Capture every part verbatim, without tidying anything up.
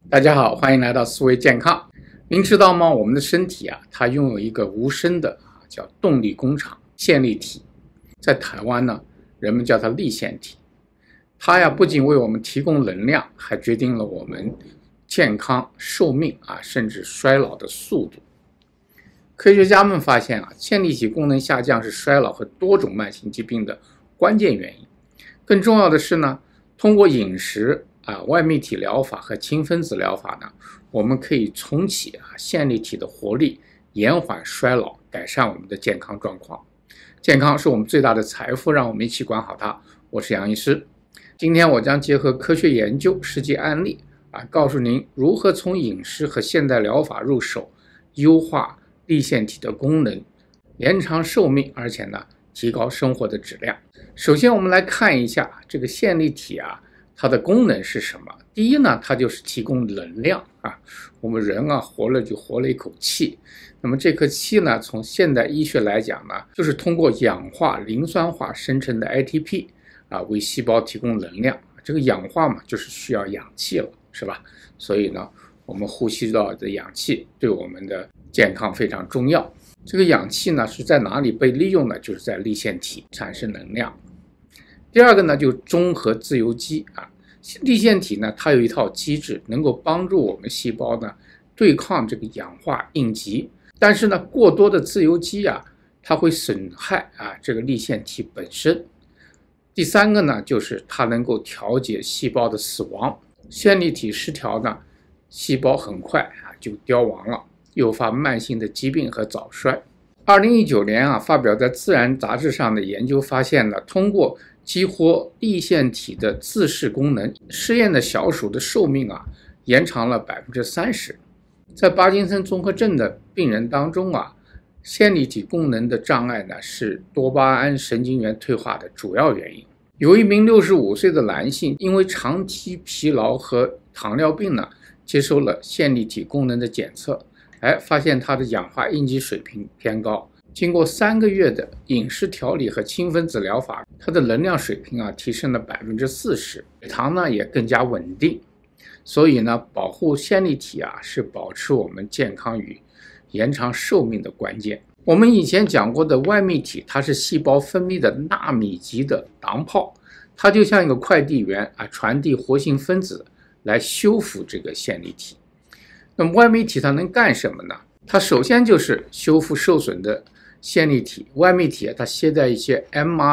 大家好，欢迎来到思维健康。您知道吗？我们的身体啊，它拥有一个无声的啊叫动力工厂——线粒体。在台湾呢，人们叫它粒线体。它呀，不仅为我们提供能量，还决定了我们健康、寿命啊，甚至衰老的速度。科学家们发现啊，线粒体功能下降是衰老和多种慢性疾病的关键原因。更重要的是呢，通过饮食啊、外泌体疗法和氢分子疗法呢，我们可以重启啊线粒体的活力，延缓衰老，改善我们的健康状况。健康是我们最大的财富，让我们一起管好它。我是杨医师，今天我将结合科学研究、实际案例啊，告诉您如何从饮食和现代疗法入手，优化粒线体的功能，延长寿命，而且呢，提高生活的质量。首先，我们来看一下这个线粒体啊。它的功能是什么？第一呢，它就是提供能量啊。我们人啊活了就活了一口气，那么这颗气呢，从现代医学来讲呢，就是通过氧化磷酸化生成的 A T P 啊，为细胞提供能量。这个氧化嘛，就是需要氧气了，是吧？所以呢，我们呼吸到的氧气对我们的健康非常重要。这个氧气呢是在哪里被利用呢？就是在粒线体产生能量。第二个呢，就中和自由基啊，粒线体呢，它有一套机制，能够帮助我们细胞呢对抗这个氧化应激。但是呢，过多的自由基啊，它会损害啊这个粒线体本身。第三个呢，就是它能够调节细胞的死亡。线粒体失调呢，细胞很快啊就凋亡了，诱发慢性的疾病和早衰。二零一九年啊，发表在《自然》杂志上的研究发现呢，通过激活粒线体的自噬功能，试验的小鼠的寿命啊延长了 百分之三十。 在帕金森综合症的病人当中啊，线粒体功能的障碍呢是多巴胺神经元退化的主要原因。有一名六十五岁的男性因为长期疲劳和糖尿病呢，接受了线粒体功能的检测，哎，发现他的氧化应激水平偏高。经过三个月的饮食调理和氢分子疗法，它的能量水平啊提升了 百分之四十， 血糖呢也更加稳定。所以呢，保护线粒体啊是保持我们健康与延长寿命的关键。我们以前讲过的外泌体，它是细胞分泌的纳米级的囊泡，它就像一个快递员啊，传递活性分子来修复这个线粒体。那么外泌体它能干什么呢？它首先就是修复受损的线粒体。外泌体它携带一些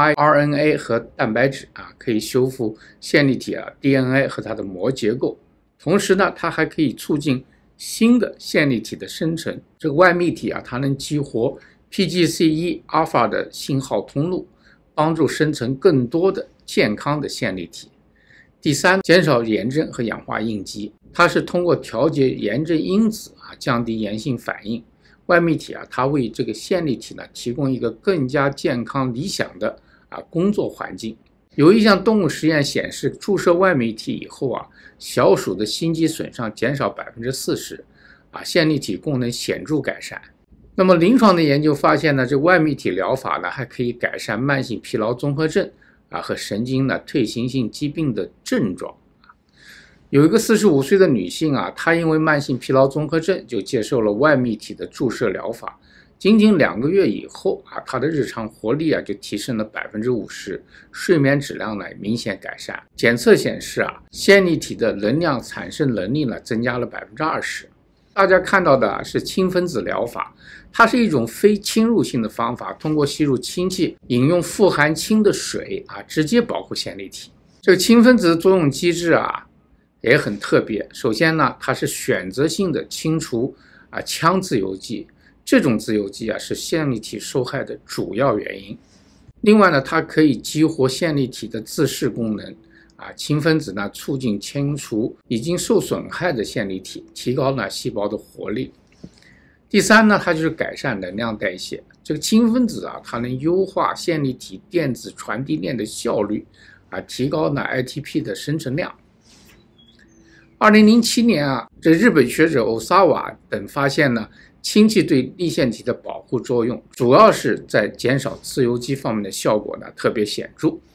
mRNA 和蛋白质啊，可以修复线粒体啊 D N A 和它的膜结构。同时呢，它还可以促进新的线粒体的生成。这个外泌体啊，它能激活 P G C 一 alpha 的信号通路，帮助生成更多的健康的线粒体。第三，减少炎症和氧化应激，它是通过调节炎症因子啊，降低炎性反应。外泌体啊，它为这个线粒体呢提供一个更加健康理想的啊工作环境。有一项动物实验显示，注射外泌体以后啊，小鼠的心肌损伤减少 百分之四十， 啊，线粒体功能显著改善。那么临床的研究发现呢，这外泌体疗法呢还可以改善慢性疲劳综合症啊和神经呢退行性疾病的症状。有一个四十五岁的女性啊，她因为慢性疲劳综合症就接受了外泌体的注射疗法，仅仅两个月以后啊，她的日常活力啊就提升了 百分之五十， 睡眠质量呢明显改善。检测显示啊，线粒体的能量产生能力呢增加了 百分之二十。大家看到的是氢分子疗法，它是一种非侵入性的方法，通过吸入氢气，饮用富含氢的水啊，直接保护线粒体。这个氢分子的作用机制啊也很特别。首先呢，它是选择性的清除啊羟自由基，这种自由基啊是线粒体受害的主要原因。另外呢，它可以激活线粒体的自噬功能啊，氢分子呢促进清除已经受损害的线粒体，提高呢细胞的活力。第三呢，它就是改善能量代谢。这个氢分子啊，它能优化线粒体电子传递链的效率啊，提高呢 A T P 的生成量。二零零七年啊，这日本学者欧萨瓦等发现呢，氢气对粒线体的保护作用，主要是在减少自由基方面的效果呢特别显著。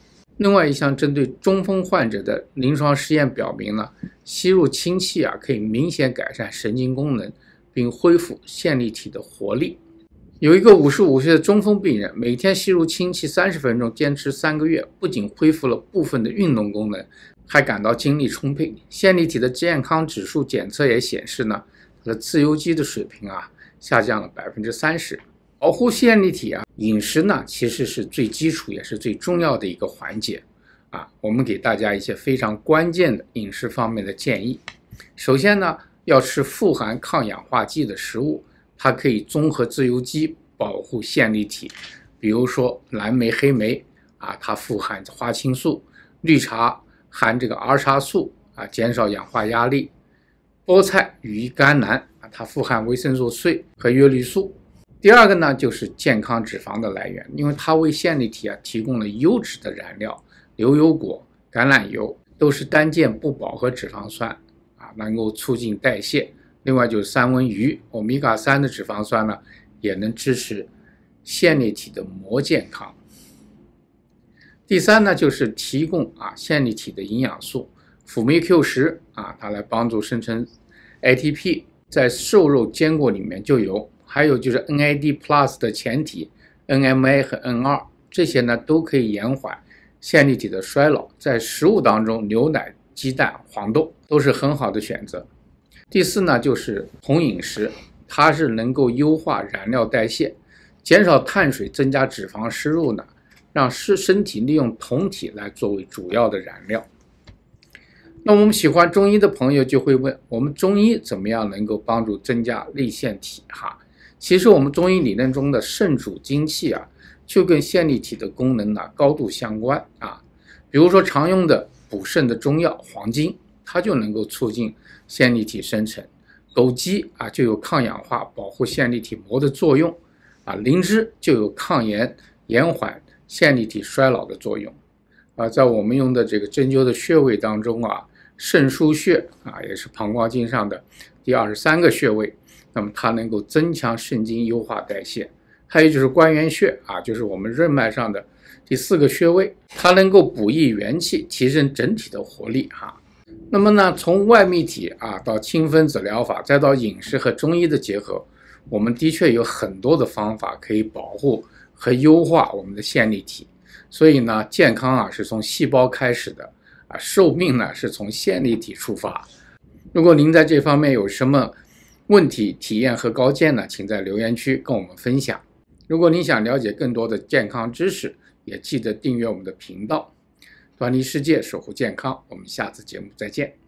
另外一项针对中风患者的临床实验表明呢，吸入氢气啊可以明显改善神经功能，并恢复线粒体的活力。有一个五十五岁的中风病人，每天吸入氢气三十分钟，坚持三个月，不仅恢复了部分的运动功能，还感到精力充沛。线粒体的健康指数检测也显示呢，它的自由基的水平啊下降了百分之三十。保护线粒体啊，饮食呢其实是最基础也是最重要的一个环节啊。我们给大家一些非常关键的饮食方面的建议。首先呢，要吃富含抗氧化剂的食物，它可以综合自由基，保护线粒体。比如说蓝莓、黑莓啊，它富含花青素；绿茶含这个儿茶素啊，减少氧化压力；菠菜、羽衣甘蓝啊，它富含维生素 C 和叶绿素。第二个呢，就是健康脂肪的来源，因为它为线粒体啊提供了优质的燃料，牛油果、橄榄油都是单键不饱和脂肪酸啊，能够促进代谢。另外就是三文鱼，欧米伽三的脂肪酸呢，也能支持线粒体的膜健康。第三呢，就是提供啊线粒体的营养素，辅酶 Q 十 啊，它来帮助生成 A T P， 在瘦肉坚果里面就有。还有就是 N A D plus 的前体 N M A 和 N 二， 这些呢都可以延缓线粒体的衰老。在食物当中，牛奶、鸡蛋、黄豆都是很好的选择。第四呢，就是酮饮食，它是能够优化燃料代谢，减少碳水，增加脂肪摄入呢，让身体利用酮体来作为主要的燃料。那我们喜欢中医的朋友就会问，我们中医怎么样能够帮助增加粒线体哈？其实我们中医理论中的肾主精气啊，就跟线粒体的功能呢高度相关啊。比如说常用的补肾的中药黄金，它就能够促进线粒体生成；枸杞啊就有抗氧化、保护线粒体膜的作用啊；灵芝就有抗炎、延缓线粒体衰老的作用啊。在我们用的这个针灸的穴位当中啊，肾腧穴啊也是膀胱经上的第二十三个穴位。那么它能够增强肾经，优化代谢。还有就是关元穴啊，就是我们任脉上的第四个穴位，它能够补益元气，提升整体的活力哈。那么呢，从外泌体啊到氢分子疗法，再到饮食和中医的结合，我们的确有很多的方法可以保护和优化我们的线粒体。所以呢，健康啊是从细胞开始的啊，寿命呢是从线粒体出发。如果您在这方面有什么问题、体验和高见呢，请在留言区跟我们分享。如果您想了解更多的健康知识，也记得订阅我们的频道。端倪世界，守护健康，我们下次节目再见。